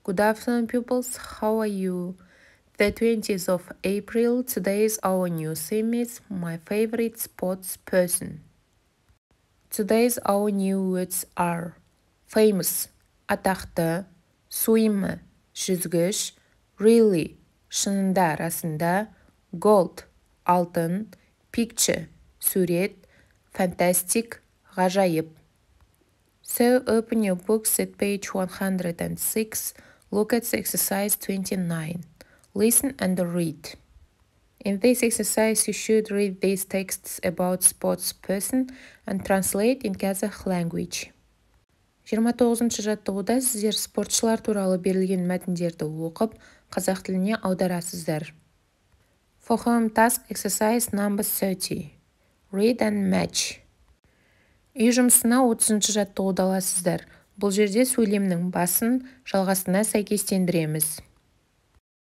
Good afternoon, pupils. How are you? The 20th of April. Today's our new theme is my favorite sports person. Today's our new words are famous, атақты, swimmer, жүзгіш, really, шынында, расында, gold, алтын, picture, сурет, fantastic, ғажайып. So open your books at page 106. Look at exercise 29. Listen and read. In this exercise, you should read these texts about sports person and translate in Kazakh language. 29-шы жаттығуда сіздер спортшылар туралы берілген мәтіндерді оқып, қазақ тіліне аударасыздар. For home task exercise number 30. Read and match. Үй жұмысына 30-шы жаттығуды аласыздар. Бұл жерде сөйлемнің басын жалғасына сәйкестендіреміз.